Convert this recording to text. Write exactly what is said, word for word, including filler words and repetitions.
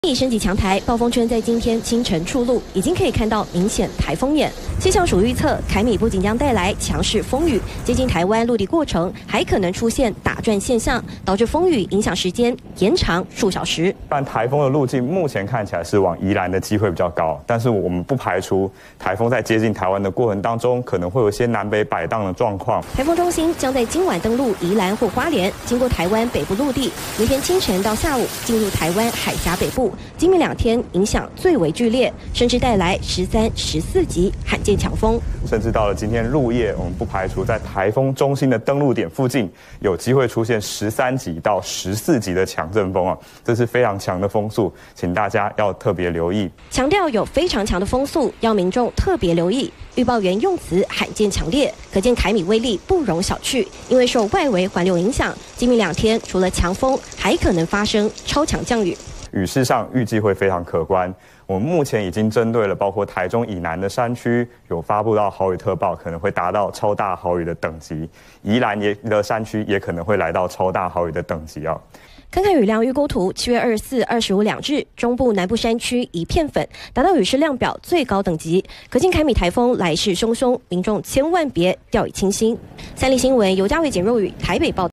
已升级强台，暴风圈在今天清晨出陆，已经可以看到明显台风眼。气象署预测，凯米不仅将带来强势风雨，接近台湾陆地过程还可能出现打转现象，导致风雨影响时间延长数小时。 但台风的路径目前看起来是往宜兰的机会比较高，但是我们不排除台风在接近台湾的过程当中，可能会有一些南北摆荡的状况。 台风中心将在今晚登陆宜兰或花莲，经过台湾北部陆地，明天清晨到下午进入台湾海峡北部。今明两天影响最为剧烈，甚至带来十三、十四级罕见强风。 甚至到了今天入夜，我们不排除在台风中心的登陆点附近有机会出现十三级到十四级的强阵风啊，这是非常强的风速，请大家要特别留意。 强调有非常强的风速，要民众特别留意。预报员用词罕见强烈，可见凯米威力不容小觑。因为受外围环流影响，今明两天除了强风，还可能发生超强降雨。 雨势上预计会非常可观。我们目前已经针对了包括台中以南的山区，有发布到豪雨特报，可能会达到超大豪雨的等级。宜兰也的山区也可能会来到超大豪雨的等级啊。 看看雨量预估图，七月二十四、二十五两日，中部南部山区一片粉，达到雨势量表最高等级，可见凯米台风来势汹汹，民众千万别掉以轻心。三立新闻由嘉伟简若雨台北报道。